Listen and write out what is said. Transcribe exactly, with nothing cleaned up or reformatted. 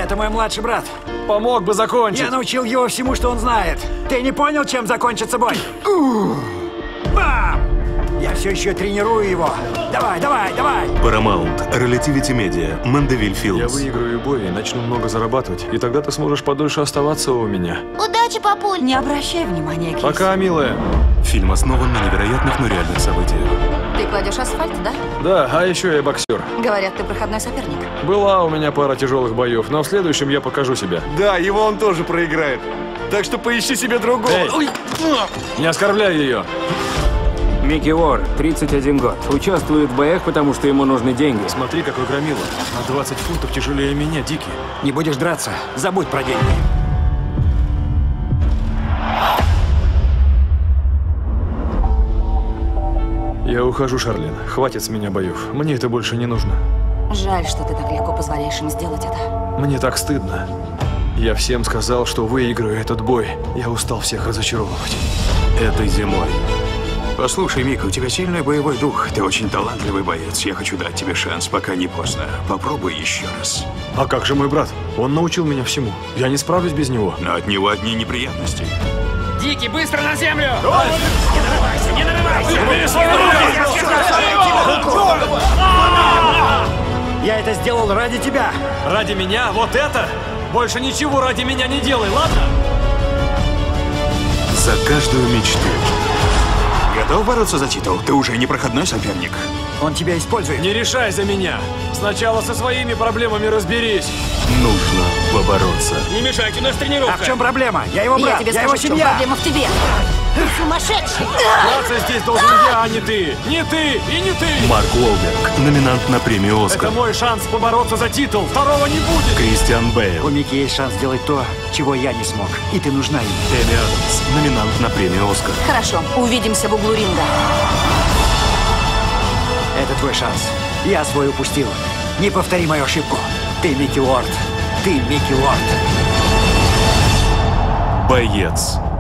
Это мой младший брат. Помог бы закончить. Я научил его всему, что он знает. Ты не понял, чем закончится бой? Бам! Я все еще тренирую его. Давай, давай, давай! Paramount, Relativity Media, Mandeville Я Films. выиграю бой и начну много зарабатывать. И тогда ты сможешь подольше оставаться у меня. Удачи, папуль! Не обращай внимания, Кис. Пока, милая. Фильм основан на невероятных, но реальных событиях. Ты кладешь асфальт, да? Да, а еще я боксер. Говорят, ты проходной соперник. Была у меня пара тяжелых боев, но в следующем я покажу себя. Да, его он тоже проиграет. Так что поищи себе другого. Эй! Ой. Не оскорбляй ее. Микки Уорд, тридцать один год. Участвует в боях, потому что ему нужны деньги. Смотри, какой громила. На двадцать фунтов тяжелее меня, Дикий. Не будешь драться, забудь про деньги. Я ухожу, Шарлин. Хватит с меня боев. Мне это больше не нужно. Жаль, что ты так легко позволяешь им сделать это. Мне так стыдно. Я всем сказал, что выиграю этот бой. Я устал всех разочаровывать. Этой зимой. Послушай, Мика, у тебя сильный боевой дух. Ты очень талантливый боец. Я хочу дать тебе шанс, пока не поздно. Попробуй еще раз. А как же мой брат? Он научил меня всему. Я не справлюсь без него. Но от него одни неприятности. Дикий, быстро на землю! Не нарывайся! Я это сделал ради тебя. Ради меня? Вот это? Больше ничего ради меня не делай, ладно? За каждую мечту. Готов бороться за титул? Ты уже не проходной соперник. Он тебя использует. Не решай за меня. Сначала со своими проблемами разберись. Нужно побороться. Не мешайте, у нас тренировка. А в чем проблема? Я его брат, я тебе я скажу, его в чем семья. проблема в тебе. Ты сумасшедший! Драться здесь должен я, а не ты. Не ты и не ты. Марк Уолберг, номинант на премию Это «Оскар». мой шанс побороться за титул. Второго не будет. Кристиан У Бейл, Микки есть шанс сделать то, чего я не смог. И ты нужна ему. Эми Адамс, номинант на премию «Оскар». Хорошо, увидимся в углу ринга. Это твой шанс. Я свой упустил. Не повтори мою ошибку. Ты Микки Уорд. Ты Микки Уорд. Боец.